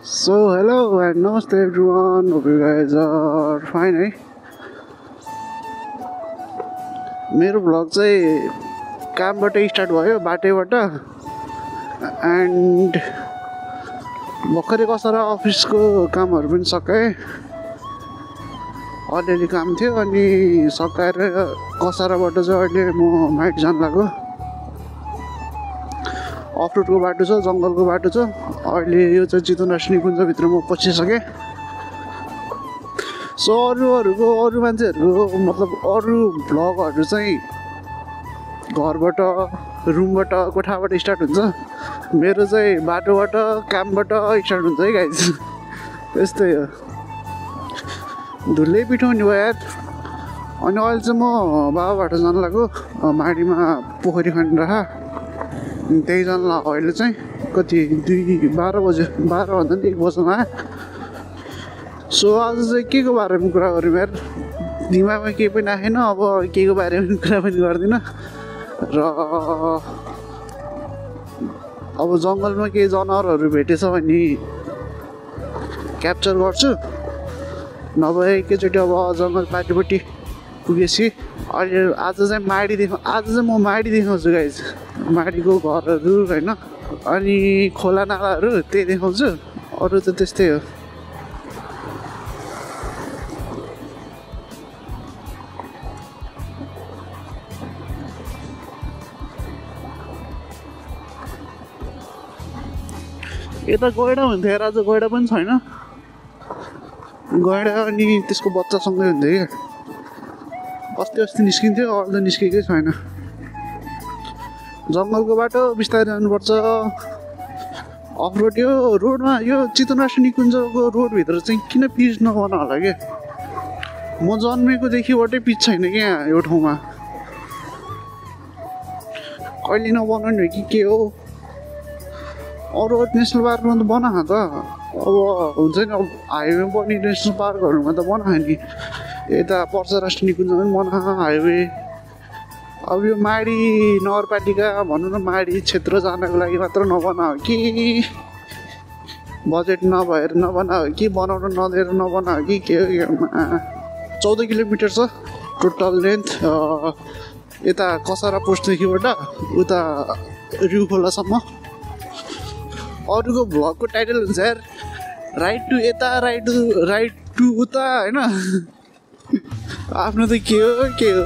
So hello and namaste everyone. Hope you guys are fine, है मेरो vlog चाहिँ कामबाट स्टार्ट भयो बाटैबाट एन्ड भर्खरै कसरा अफिसको कामहरू पनि सकाएँ अलिअलि काम थियो अनि सकाएर कसराबाट चाहिँ अहिले म माइट जान लाग्यो अफरोडको बाटो छ जङ्गलको बाटो छ अहिले यो चाहिँ चितवन राष्ट्रिय निकुञ्जभित्र म पसिसकेँ सो अरू मान्छेहरूको मतलब अरू भ्लगहरू चाहिँ घरबाट रुमबाट कोठाबाट स्टार्ट हुन्छ मेरो चाहिँ बाटोबाट कामबाट स्टार्ट हुन्छ है गाइज त्यस्तै हो धुलै पिठाउने भयो यार अनि अहिले चाहिँ म बाबाबाट जान लाग्यो माडीमा पोखरी खनेर त्यही जान लाग्यो अहिले चाहिँ कति 12 बज्यो 12 भन्दा नि 1 बज्न आयो सो आज चाहिँ के को बारेमा कुरा गरौँ यार दिमागमा केही पनि आएन अब के को बारेमा कुरा पनि गर्दिनँ र अब जङ्गलमा केही जनावरहरू भेटेछ भने क्याप्चर गर्छु नभए एकैचोटि अब जङ्गल पाटिपट्टि पुगेपछि अहिले आज चाहिँ म माडी देखाउँछु गाइज माडीको घरहरू होइन अनि खोला नालाहरू त्यही देखाउँछु अरू त त्यस्तै हो यता गैडा हुन्थ्यो यार आज गैडा पनि छैन गैडा अनि त्यसको बच्चासँगै हुन्थ्यो क्या अस्ति निस्किन्थ्यो अहिले त निस्केकै छैन जङ्गलको बाटो बिस्तारै जानुपर्छ अफरोड यो रोडमा यो चितवन राष्ट्रिय निकुञ्जको रोडभित्र चाहिँ किन पिच नबना होला क्या म जन्मेकोदेखिबाटै पिच छैन क्या यो ठाउँमा कहिले नबनाउने हो कि के हो अरू नेसनल पार्कमा त बनाएको त अब हुन्छ नि अब हाइवेमा पर्ने नेसनल पार्कहरूमा त बनायो नि यता पर्छ राष्ट्रिय निकुञ्जमा पनि बनायो हाइवे अब यो माडी नगरपालिका भनौँ न माडी क्षेत्र जानको लागि मात्र नबनायो कि बजेट नभएर नबनायो कि बनाउन नदिएर नबनायो कि के हो 14 किलोमिटर छ टोटल लेन्थ यता कसरा पोस्टदेखिबाट उता रिउ खोलासम्म अरूको भ्लगको टाइटल हुन्छ यार राइट टु यता राइट टु उता होइन आफ्नो त के हो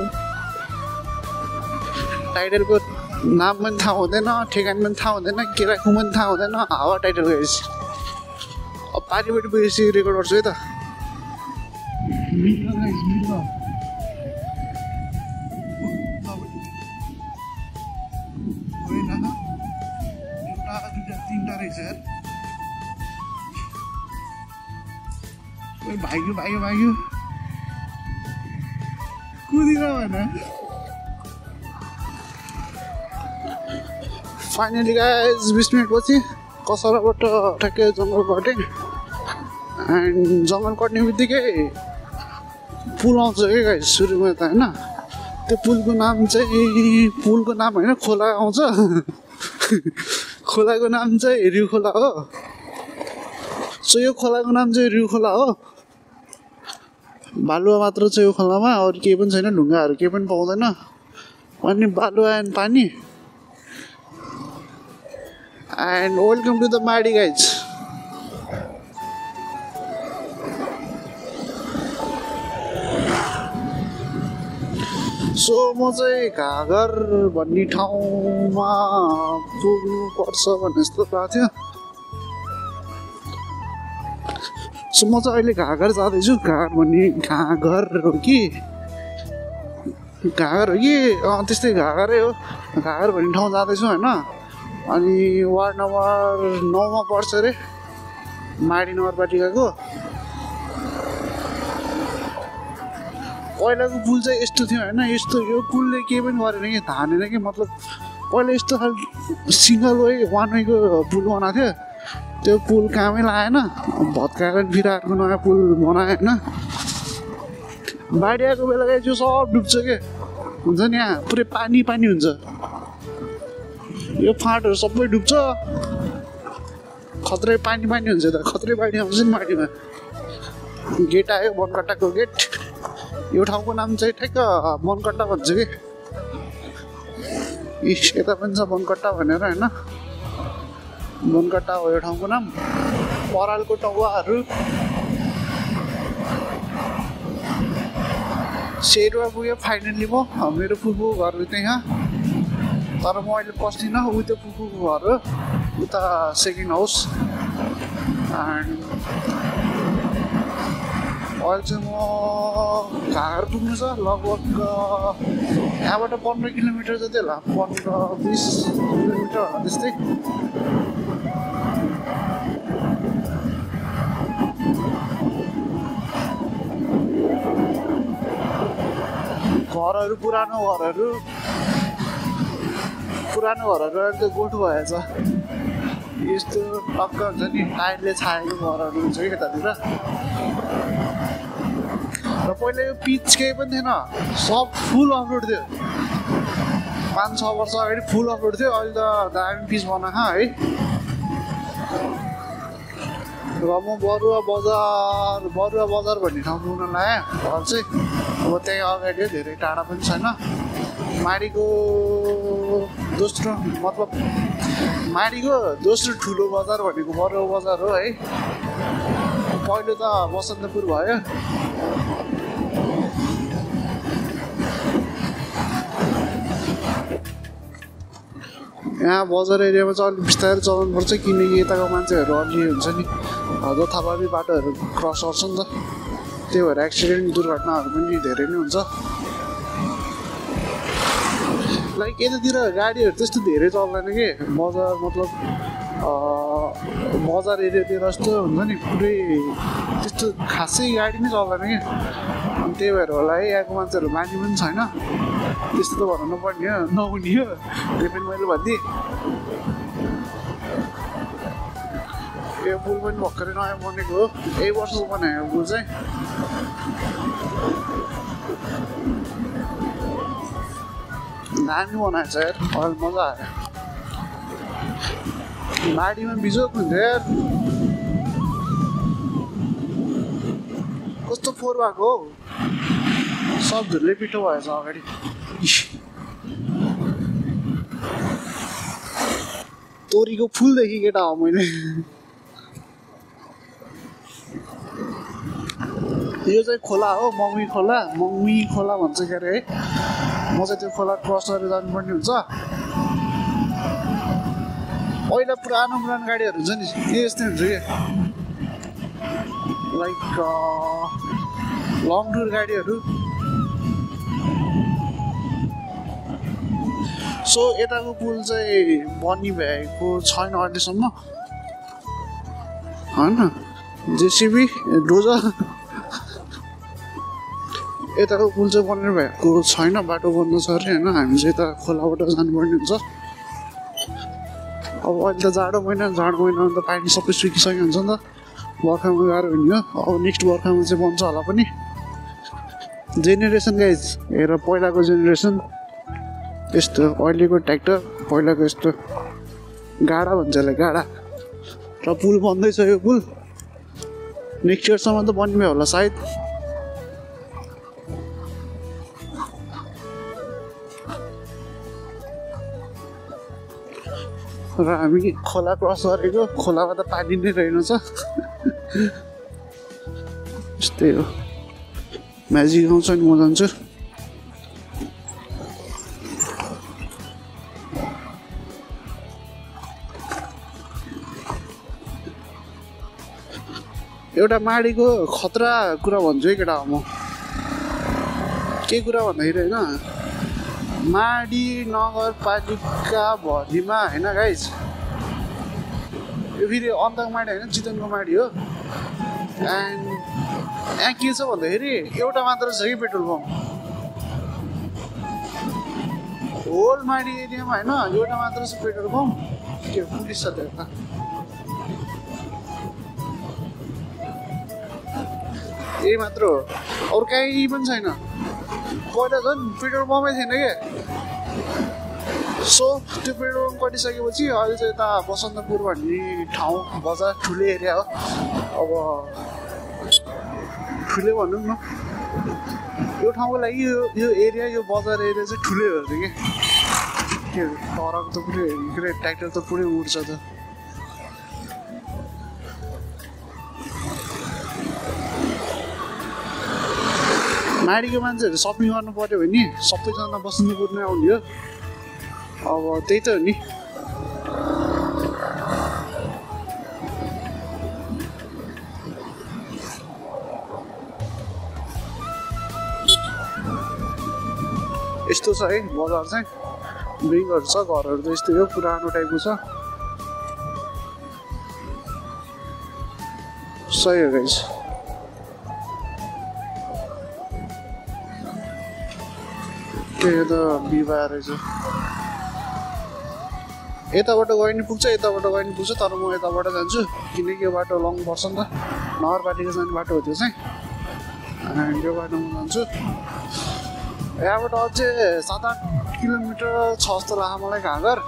टाइटलको नाम पनि थाहा हुँदैन ठेगान पनि थाहा हुँदैन के राख्नु पनि थाहा हुँदैन हावा टाइटल गएपछि अब पारिपट्टि पुगेपछि रेकर्ड गर्छु है त भाग्यो कुदिन भन फाइनली गाइज 20 मिनटपछि कसराबाट ठ्याक्कै जङ्गल कटेँ एन्ड जङ्गल कट्ने बित्तिकै पुल आउँछ क्या गाइज सुरुमा त होइन त्यो पुलको नाम होइन खोला आउँछ खोलाको नाम चाहिँ रिउ खोला हो सो यो खोलाको नाम चाहिँ रिउ खोला हो बालुवा मात्र छ यो खोलामा अरू केही पनि छैन ढुङ्गाहरू केही पनि पाउँदैन अनि बालुवा एन्ड पानी and welcome to the Madi guys so म चाहिँ घागर भन्ने ठाउँमा पुग्नु पर्छ भन्ने जस्तो भएको थियो सो म चाहिँ अहिले घागर जाँदैछु घागर हो कि त्यस्तै घागरै हो घागर भन्ने ठाउँ जाँदैछु होइन अनि वार्ड नम्बर 9 मा पर्छ अरे माडी नगरपालिकाको पहिलाको पुल चाहिँ यस्तो थियो होइन यस्तो यो पुलले केही पनि गरेन कि धानेन कि मतलब पहिला यस्तो खालको सिङ्गल वे वान वेको पुल बनाएको थियो त्यो पुल कामै लागेन भत्काएर फेरि अर्को नयाँ पुल बनायो होइन बाढी आएको बेला चाहिँ सब डुब्छ के हुन्छ नि यहाँ पुरै पानी हुन्छ यो फाँटहरू सबै डुब्छ खत्रै पानी हुन्छ त खत्रै पानी आउँछ नि माडीमा गेट आयो बनकट्टाको गेट यो ठाउँको नाम चाहिँ ठ्याक्क बनकट्टा भन्छ कि यता पनि छ बनकट्टा भनेर होइन बनकट्टा हो यो ठाउँको नाम परालको टौवाहरू सेरुवा पुग्यो फाइनली म मेरो फुपूको घर त्यहाँ तर म अहिले पस्दिनँ उ त्यो फुपूको घर हो उता सेकेन्ड हाउस एन्ड अहिले चाहिँ म घर पुग्नु छ लगभग यहाँबाट 15 किलोमिटर जति होला 15-20 किलोमिटर होला त्यस्तै घरहरू पुरानो घरहरू अहिले त गोठो भएछ यस्तो टक्क हुन्छ नि टाइलले छाएको घरहरू हुन्छ कि यतातिर र पहिला यो पिच केही पनि थिएन सब फुल अपलोड थियो 5-6 वर्ष अगाडि फुल अपलोड थियो अहिले त दामी पिच बनाएको है र म बरुवा बजार भन्ने ठाउँ पुग्न लाग्यो घर चाहिँ अब त्यही अगाडि धेरै टाढा पनि छैन माडीको दोस्रो ठुलो बजार भनेको बरुवा बजार हो है पहिलो त बसन्तपुर भयो यहाँ बजार एरियामा चाहिँ अलिक बिस्तारै चलाउनुपर्छ किनकि यताको मान्छेहरू अलि हुन्छ नि जथाभावी बाटोहरू क्रस गर्छ नि त त्यही भएर एक्सिडेन्ट दुर्घटनाहरू पनि धेरै नै हुन्छ लाइक यतातिर गाडीहरू त्यस्तो धेरै चल्दैन कि बजार मतलब बजार एरियातिर जस्तो हुन्छ नि पुरै त्यस्तो खासै गाडी नै चल्दैन कि अनि त्यही भएर होला है यहाँको मान्छेहरू मानी पनि छैन त्यस्तो त भन्नु नपर्ने हो नहुने हो त्यो पनि मैले भनिदिएँ यो पुल पनि भर्खरै नयाँ बनेको हो 1 वर्षको बनायो पुल चाहिँ दामी बनाएछ यार अहिले मजा आयो माडीमा बिजोक हुन्थ्यो यार कस्तो फोहोर भएको हो सब धुलै पिठो भएछ अगाडि तोरीको फुलदेखि केटा हो मैले यो चाहिँ खोला हो मङ्गी खोला भन्छ के अरे है म चाहिँ त्यो खोला क्रस गरेर जानुपर्ने हुन्छ पहिला पुरानो गाडीहरू हुन्छ नि यस्तै हुन्छ कि लाइक लङ टुर गाडीहरू सो यताको पुल चाहिँ बनिभएको छैन अहिलेसम्म होइन जेसिबी डोजर यताको पुल चाहिँ बनिनु भएको छैन बाटो बन्द छ अरे होइन हामी चाहिँ यता खोलाबाट जानुपर्ने हुन्छ अब अहिले त जाडो महिनामा त पानी सबै सुकिसक्यो हुन्छ नि त बर्खामा गाह्रो हुने हो अब नेक्स्ट बर्खामा चाहिँ बन्छ होला पनि जेनेरेसन गाइज हेर पहिलाको जेनेरेसन यस्तो अहिलेको ट्र्याक्टर पहिलाको यस्तो गाडा भन्छ यसलाई गाडा र पुल बन्दैछ यो पुल नेक्स्ट इयरसम्म त बनियो होला सायद र हामी खोला क्रस गरेको खोलामा त पानी नै रहेनछ यस्तै हो म्याजिक आउँछ नि म जान्छु एउटा माडीको खतरा कुरा भन्छु है केटा म के कुरा भन्दाखेरि होइन माडी नगरपालिका भरिमा होइन गाइज यो फेरि अन्तको माडी होइन चितवनको माडी हो एन्ड यहाँ के छ भन्दाखेरि एउटा मात्र छ कि पेट्रोल पम्प होल माडी एरियामा होइन एउटा मात्र छ पेट्रोल पम्प के पुलिस छ त्यहाँ यही मात्र हो अरू कहीँ पनि छैन पहिला झन् पेट्रोल पम्पै थिएन क्या सो त्यो पेट्रोल पम्प कटिसकेपछि अहिले चाहिँ यता बसन्तपुर भन्ने ठाउँ बजार ठुलो एरिया हो अब ठुलै भनौँ न यो ठाउँको लागि यो एरिया यो बजार एरिया चाहिँ ठुलै हो अरे के तरको त पुरै ट्र्याक्टर त पुरै उड्छ त माडीको मान्छेहरू सपिङ गर्नु पर्यो भने सबैजना बसन्तपुर नै आउने हो अब त्यही त हो नि यस्तो छ है बजार चाहिँ बिल्डिङहरू छ घरहरू त यस्तै हो पुरानो टाइपको छ सही हो गाइस त्यो त बिहिबार रहेछ यताबाट गए नि पुग्छ यताबाट गए नि पुग्छ तर म यताबाट जान्छु किनकि यो बाटो लङ पर्छ नि त नगरपालिका जाने बाटो हो त्यो चाहिँ अनि यो बाटोमा जान्छु यहाँबाट अझै 7-8 किलोमिटर छ जस्तो लाग्छ मलाई घाँगर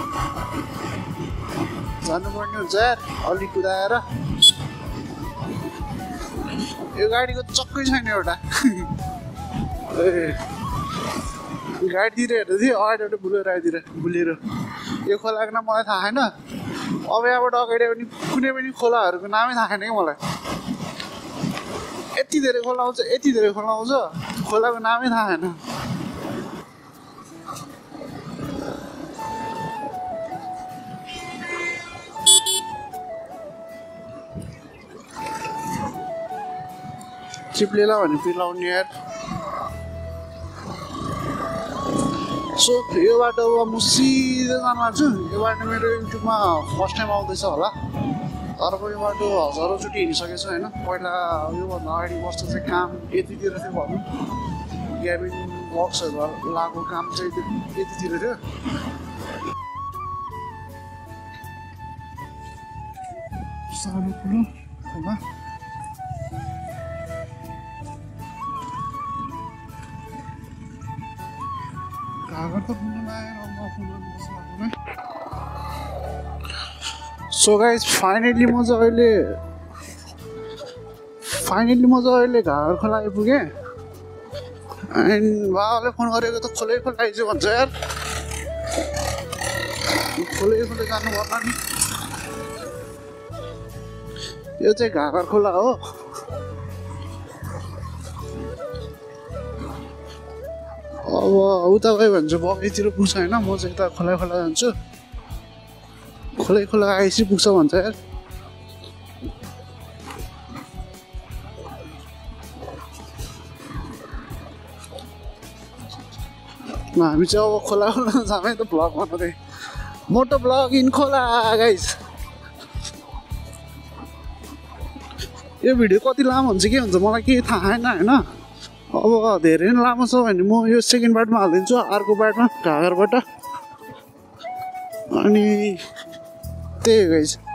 जानुपर्ने हुन्छ यार अलिक कुदाएर यो गाडीको चक्कै छैन एउटा ए गाडीतिर हेर्दै थिएँ अगाडि एउटा बुलेर यो खोलाको नाम मलाई थाहा छैन अब यहाँबाट अगाडि पनि कुनै पनि खोलाहरूको नामै थाहा छैन कि मलाई यति धेरै खोला आउँछ खोलाको नामै थाहा छैन चिप्लेला भने पिलाउने यार सो यो बाटो अब म सिधै जान लाग्छु यो बाटो मेरो युट्युबमा फर्स्ट टाइम आउँदैछ होला तर पनि यो बाटो हजारौँचोटि हिँडिसकेको छु होइन पहिला योभन्दा अगाडि वर्ष चाहिँ काम यतितिर थियो भनौँ ग्याबिन बक्सहरू लगाएको काम चाहिँ यतितिर थियो सानो ठुलो खोला सो गाइस फाइनली म चाहिँ अहिले घागर खोला आइपुगेँ एन्ड बाबाले फोन गरेको त खोलै आइज भन्छ यार खोलै जानु पर्ला नि यो चाहिँ घागर खोला हो अब उता गयो भने चाहिँ बगैतिर पुग्छ होइन म चाहिँ यता खोला जान्छु खोला आएपछि पुग्छ भन्छ यार हामी चाहिँ अब खोला जामै त भ्लग बनाउँदै MotoVlog इन खोला गाइस यो भिडियो कति लामो हुन्छ के हुन्छ मलाई केही थाहा छैन होइन अब धेरै नै लामो छ भने म यो सेकेन्ड पार्टमा हालिदिन्छु अर्को पार्टमा घागरबाट अनि त्यही हो गाइस